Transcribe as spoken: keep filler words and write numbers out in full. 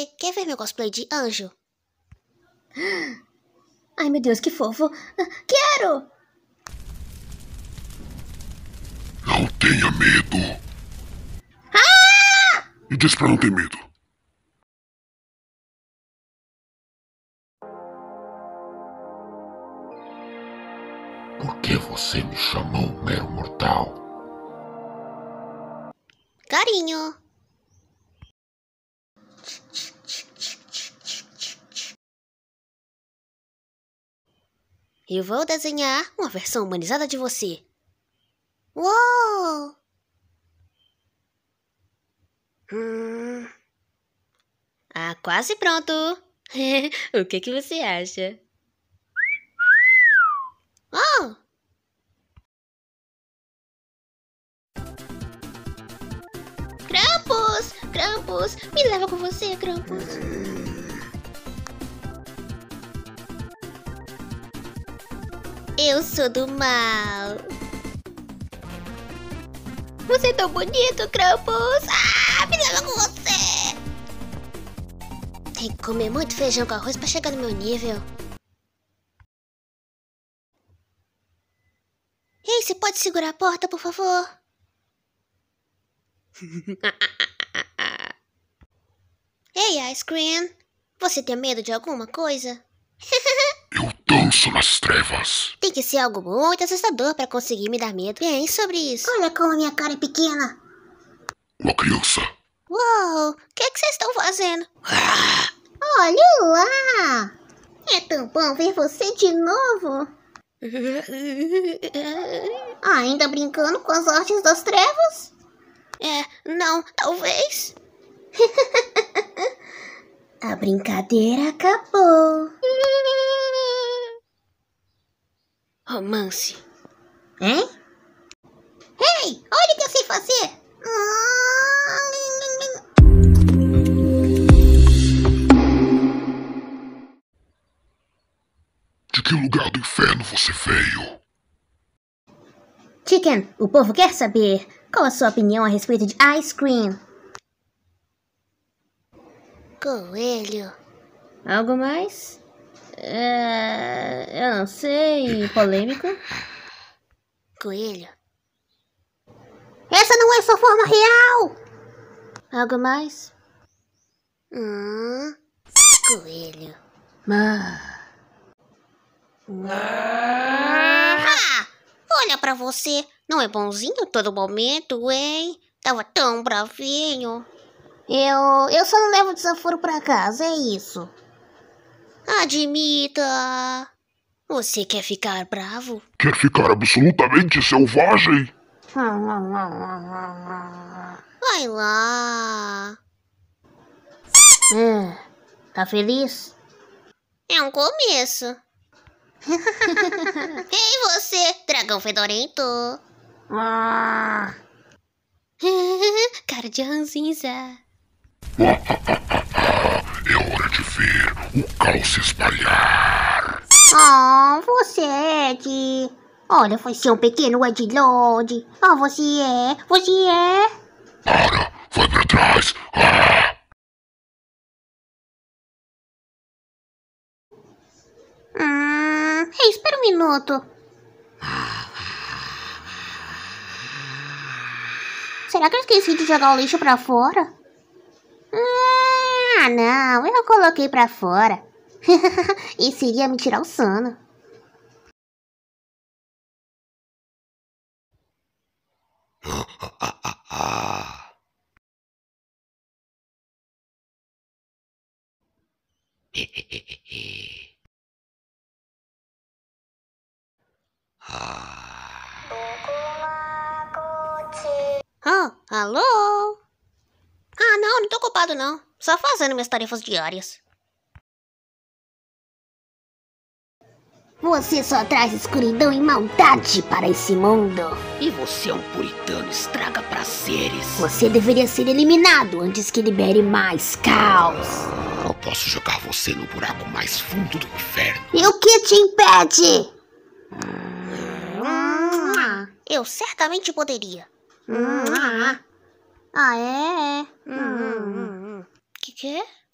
Você quer ver meu cosplay de anjo? Ai, meu Deus, que fofo. Quero! Não tenha medo. Ah! E diz pra não ter medo. Por que você me chamou mero mortal? Carinho. Eu vou desenhar uma versão humanizada de você. Uou! Hum. Ah, quase pronto. O que que você acha? Oh! Krampus! Krampus! Me leva com você, Krampus. Eu sou do mal. Você é tão bonito, Krampus. Ah, me leva com você. Tem que comer muito feijão com arroz pra chegar no meu nível. Ei, você pode segurar a porta, por favor? Ei, Ice Cream. Você tem medo de alguma coisa? Eu danço nas trevas. Tem que ser algo muito assustador pra conseguir me dar medo. Bem, sobre isso. Olha como a minha cara é pequena. Uma criança. Uou, o que é que vocês estão fazendo? Olha lá! É tão bom ver você de novo. Ainda brincando com as artes das trevas? É, não, talvez. A brincadeira acabou. Romance. Hein? Ei, olha o que eu sei fazer. De que lugar do inferno você veio? Chicken, o povo quer saber qual a sua opinião a respeito de Ice Cream. Coelho. Algo mais? É, eu não sei. Polêmico? Coelho. Essa não é sua forma real! Algo mais? Hum, coelho. Ah. Ah, olha pra você. Não é bonzinho todo momento, hein? Tava tão bravinho. Eu, eu só não levo desaforo pra casa, é isso. Admita. Você quer ficar bravo? Quer ficar absolutamente selvagem? Vai lá. Hum, tá feliz? É um começo. Ei, você, dragão fedorento. Ah. Cara de ranzinza. É hora de ver o caos se espalhar. Oh, você é de... Olha, você é um pequeno Ed Lord. Oh, você é... Você é... Para, vai pra trás. Ah! Hum... Ei, espera um minuto. Será que eu esqueci de jogar o lixo pra fora? Ah, não, eu coloquei pra fora. Isso iria me tirar o sono. Oh, alô? Ah, não, não tô ocupado não. Só fazendo minhas tarefas diárias. Você só traz escuridão e maldade para esse mundo. E você é um puritano, estraga prazeres. Você deveria ser eliminado antes que libere mais caos. Eu posso jogar você no buraco mais fundo do inferno. E o que te impede? Eu certamente poderia. Ah, é? Hum, hum, hum. Que que é?